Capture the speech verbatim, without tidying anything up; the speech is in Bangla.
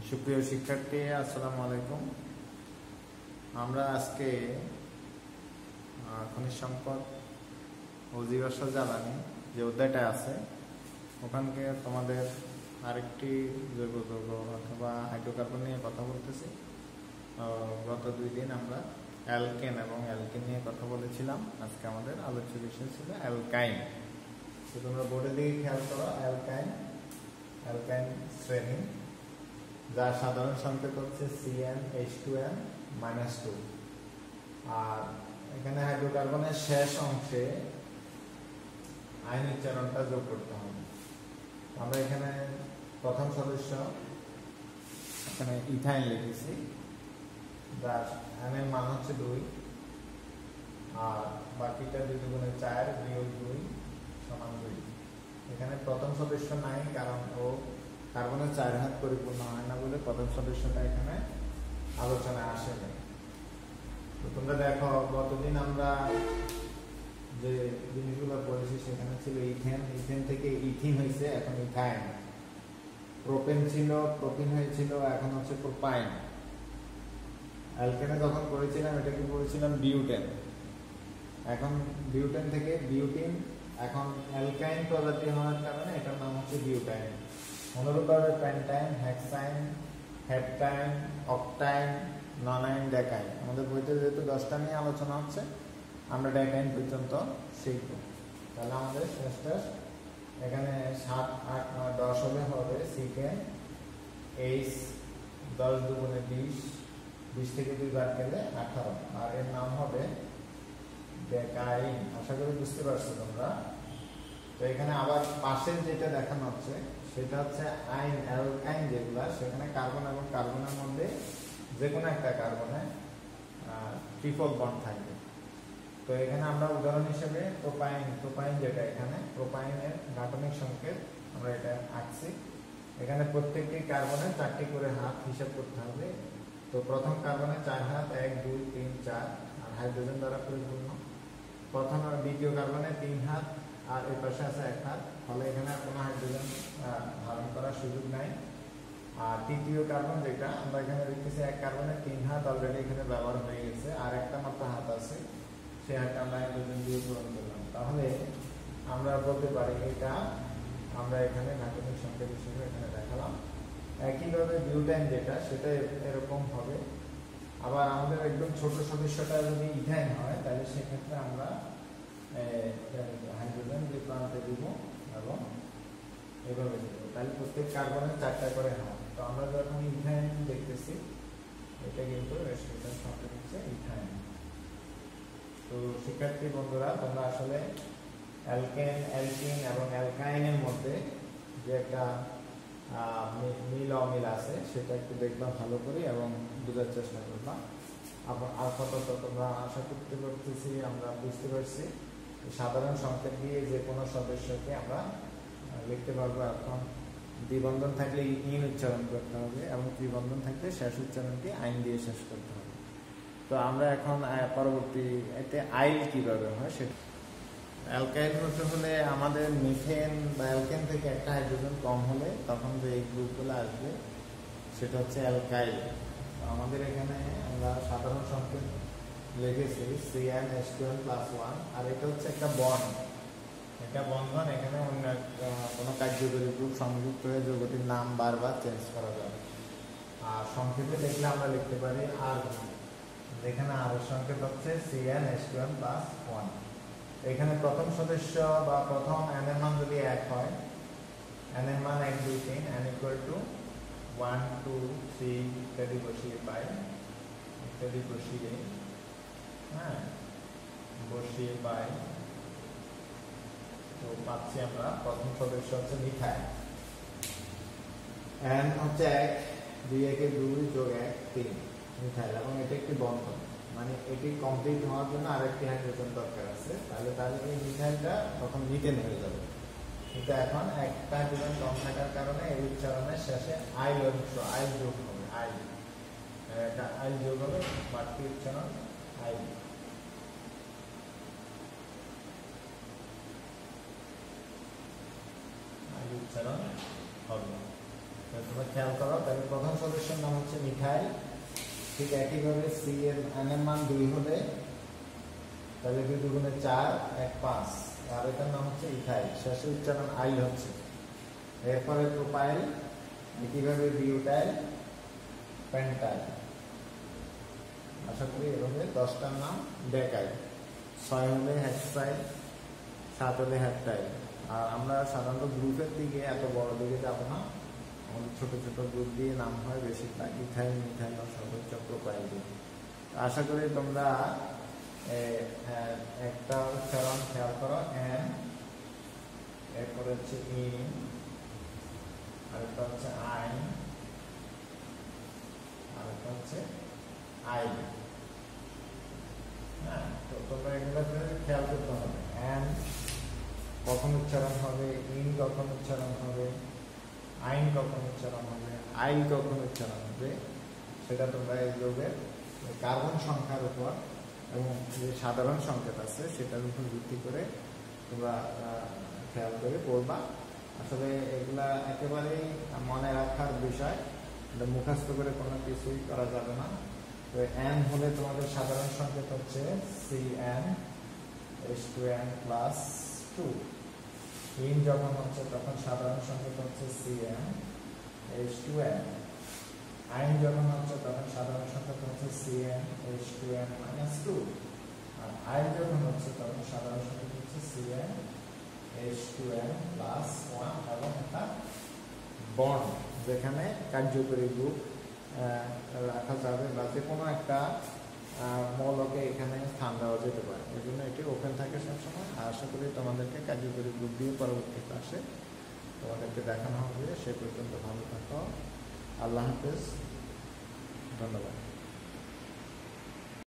সুপ্রিয় শিক্ষার্থী, আসসালামু আলাইকুম। আমরা আজকে খনিজ সম্পদ ও জীবাশ্ম জ্বালানি যে অধ্যায়টা আছে ওখানকে তোমাদের আরেকটি জৈব যৌগ অথবা হাইড্রোকার্বন নিয়ে কথা বলতেছি। গত দুই দিন আমরা অ্যালকেন এবং অ্যালকেন নিয়ে কথা বলেছিলাম। আজকে আমাদের আলোচ্য বিষয় ছিল অ্যালকাইন। তো তোমরা বোর্ডের দিকে খেয়াল করো, অ্যালকাইন অ্যালকাইন শ্রেণী যার সাধারণ সংকেত হচ্ছে C N H two N minus two. আর এখানে হাইড্রোকার্বনের শেষ অংশে আইন উচ্চারণটা যোগ করতে হবে। আমরা এখানে প্রথম সদস্য এখানে ইথাইন লিখেছি, যার এন এর মান হচ্ছে দুই, আর বাকিটা দুই দুগুণে চার বিয়োগ দুই সমান দুই। এখানে প্রথম সদস্য নাই, কারণ ও কার্বনের চার হাত পরিপূর্ণ হয় না বলে প্রথম সদস্যটা এখানে আলোচনায় আসে না। তো তোমরা দেখো, গতদিন আমরা যে জিনিসগুলো পড়েছি সেখানে ছিল ইথেন, ইথেন থেকে ইথিন হয়েছে, এখন ইথাইন। প্রোপেন ছিল, প্রোপিন হয়েছিল, এখন হচ্ছে প্রোপাইন। অ্যালকেনে যখন পড়েছিলাম এটাকে পড়েছিলাম বিউটেন, এখন বিউটেন থেকে বিউটিন, এখন অ্যালকাইন প্রজাতি হওয়ার কারণে এটার নাম হচ্ছে বিউটাইন। অনুরূপভাবে পেন্টাইন, হেক্সাইন, হেপটাইন, অক্টাইন, ননাইন, ডেকাইন। আমাদের বইতে যেহেতু দশটা নিয়ে আলোচনা হচ্ছে, আমরা ডেকাইন পর্যন্ত শিখব। তাহলে আমাদের শেষটা এখানে সাত আট নয় দশ হলে হবে সিকেন এইচ, দশ দুগুণে বিশ, বিশ থেকে দুই বার গেলে আঠারো, আর এর নাম হবে ডেকাইন। আশা করি বুঝতে পারছো তোমরা। তো এখানে আবার পাশের যেটা দেখানো হচ্ছে সেটা হচ্ছে আইন অ্যালকাইন, যেগুলা সেখানে কার্বন এবং কার্বনের মধ্যে যে কোনো একটা কার্বনে ট্রিপল বন্ড থাকবে। তো এখানে আমরা উদাহরণ হিসেবে প্রোপাইন প্রোপাইন যেটা এখানে প্রোপাইনের গাঠনিক সংকেত আমরা এটা আঁকছি। এখানে প্রত্যেকটি কার্বনের চারটি করে হাত হিসাব করতে হবে। তো প্রথম কার্বনে চার হাত, এক দুই তিন চার, আর হাইড্রোজেন দ্বারা পরিপূর্ণ। প্রথম আর দ্বিতীয় কার্বনে তিন হাত, আর এর পাশে আছে এক হাত, ফলে এখানে কোনো হাইড্রোজেন ধারণ করার সুযোগ নাই। আর তৃতীয় কার্বন যেটা আমরা এখানে দেখতেছি, এক কার্বনে তিন হাত অলরেডি এখানে ব্যবহার হয়ে গেছে, আর একটা মাত্র হাত আছে, সেই হাতটা আমরা হাইড্রোজেন দিয়ে পূরণ করলাম। তাহলে আমরা বলতে পারি এটা আমরা এখানে গাঠনিক সংকেত হিসেবে এখানে দেখালাম। একইভাবে বিউটাইন যেটা সেটা এরকম হবে। আবার আমাদের একদম ছোট সদস্যটা যদি ইথাইন হয়, তাহলে সেক্ষেত্রে আমরা হাইড্রোজেন যে প্রান্তে দিব এবং এভাবে দিব, তাহলে প্রত্যেক কার্বনের চারটা করে হাত। তো আমরা যখন ইথাইন দেখতেছি, এটা কিন্তু রেসপিরেশন সংকেত হচ্ছে ইথাইন। তো শিক্ষার্থী বন্ধুরা, তোমরা আসলে অ্যালকেন, অ্যালকিন এবং অ্যালকাইনের মধ্যে যে একটা মিল অমিল আছে সেটা একটু দেখবা ভালো করে এবং বোঝার চেষ্টা করবা। আপাতত তোমরা আশা করতে পারতেছি আমরা বুঝতে পারছি সাধারণ সংকেত দিয়ে যে কোনো সদস্যকে আমরা লিখতে পারবো। এখন দ্বিবন্ধন থাকলে ইন উচ্চারণ করতে হবে এবং ত্রিবন্ধন থাকলে শেষ উচ্চারণটি আইন দিয়ে শেষ করতে হবে। তো আমরা এখন পরবর্তী এতে আইল কিভাবে হয় সেটা। অ্যালকাইল হতে হলে আমাদের মিথেন বা অ্যালকেন থেকে একটা হাইড্রোজেন কম হলে তখন যে এই গ্রুপগুলো আসবে সেটা হচ্ছে অ্যালকাইল। আমাদের এখানে আমরা সাধারণ সংকেত লিখেছি C N H two N plus one, আর এটা হচ্ছে একটা বন্ড, এটা বন্ধন। এখানে অন্য কোনো কার্যকরী গ্রুপ সংযুক্ত হয়ে যৌগটির নাম বারবার চেঞ্জ করা যাবে। আর সংক্ষেপে লিখলে আমরা লিখতে পারি আর, যেখানে আর এর সংকেত হচ্ছে C N H two N plus one. এখানে প্রথম সদস্য বা প্রথম এন এর মান যদি এক হয়, এন এর মান এক দুই তিন, N equal to one two three ইত্যাদি বসিয়ে পাই, ইত্যাদি বসিয়ে হ্যাঁ বসিয়ে পাই। তো পাচ্ছি আমরা প্রথম সদস্য হচ্ছে মিথাইল, এন হচ্ছে এক, দুই একে দুই যোগ এক তিন মিথাইল, এবং এটা একটি বন্ধন, মানে এটি কমপ্লিট হওয়ার জন্য আরেকটি হাইড্রোজেন দরকার আছে। তাহলে তাহলে এই মিথাইলটা তখন মিথেন হয়ে যাবে। কিন্তু এখন একটা হাইড্রোজেন কম থাকার কারণে এই উচ্চারণের শেষে আইল অংশ, আইল যোগ হবে, আইল এটা আইল যোগ হবে, বাড়তি উচ্চারণ আইল। আইল উচ্চারণ হবে। তোমরা খেয়াল করো, তাহলে প্রথম সদস্যের নাম হচ্ছে মিথাইল। ঠিক একইভাবে সি এর এন এর মান দুই হলে তাহলে দুই দুগুণে চার, এক পাঁচ, আর এটার নাম হচ্ছে ইথাইল, শেষে উচ্চারণ আইল হচ্ছে। এরপরে প্রোপাইল, একইভাবে বিউটাইল, পেন্টাইল। আশা করি এভাবে দশটার নাম দেখাই। ছয় হলে হেক্সাইল, সাত হলে হেপ্টাইল। আর আমরা সাধারণত গ্রুপের দিকে এত বড় দিকে যাবো না, আমাদের ছোট ছোট গ্রুপ দিয়ে নাম হয় বেশিরভাগ, ইথাইল, মিথাইল, সর্বোচ্চ প্রোপাইল দিয়ে। আশা করি তোমরা একটা উচ্চারণ খেয়াল করো, এন, এরপরে হচ্ছে ইন, আরেকটা হচ্ছে আইন, আরেকটা হচ্ছে আইন। হ্যাঁ, তো তোমরা এগুলোতে খেয়াল করতে হবে, এন কখন উচ্চারণ হবে, ইন কখন উচ্চারণ হবে, আইন কখন উচ্চারণ হবে, আইন কখন উচ্চারণ হবে, সেটা তোমরা এই যোগের কার্বন সংখ্যার উপর এবং যে সাধারণ সংকেত আছে সেটার উপর ভিত্তি করে তোমরা খেয়াল করে পড়বা। আসলে এগুলা একেবারেই মনে রাখার বিষয়, মুখস্থ করে কোনো কিছুই করা যাবে না। তো এন হলে তোমাদের সাধারণ সংকেত হচ্ছে C N H two N plus two. N যখন হচ্ছে তখন সাধারণ সংকেত হচ্ছে C N H two N. N যখন হচ্ছে তখন সাধারণ সংকেত হচ্ছে C N H two N minus two. আর আইন যখন হচ্ছে তখন সাধারণ সংকেত হচ্ছে C N H two N plus one এবং একটা বন্ড, যেখানে কার্যকরী গ্রুপ রাখা যাবে বা যে কোনো একটা মৌলকে এখানে স্থান দেওয়া যেতে পারে। এই জন্য এটি ওপেন থাকে সবসময়। আশা করি তোমাদেরকে কার্যকরী গ্রুপ দিয়ে পরবর্তী ক্লাসে তোমাদেরকে দেখানো হবে। সে পর্যন্ত ভালো থাকো। আল্লাহ হাফেজ, ধন্যবাদ।